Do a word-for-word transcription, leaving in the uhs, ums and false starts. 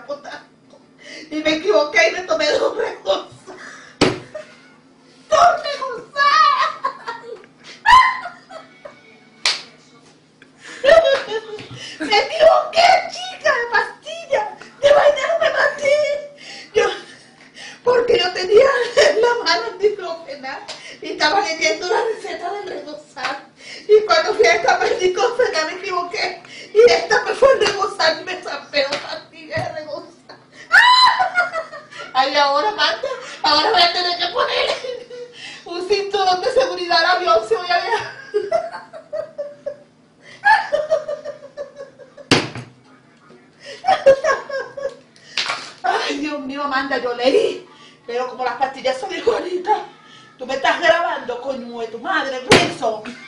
potasio. Y me equivoqué y me tomé dos regosas. ¡Dos regosas! Me equivoqué, chica, de pastilla. De vaina no me maté. Yo, porque yo tenía la mano en diclofenac y estaba leyendo la receta del regosar. Y cuando fui a esta diclofenac me equivoqué. Y esta me fue el regosar y me zampé dos pastillas de regosar. Ay, ahora, Marta, ahora voy a tener que poner un cinturón de seguridad al avión si voy a viajar. Ay, Dios mío, Amanda, yo leí, pero como las pastillas son igualitas, tú me estás grabando, coño de tu madre, Wilson.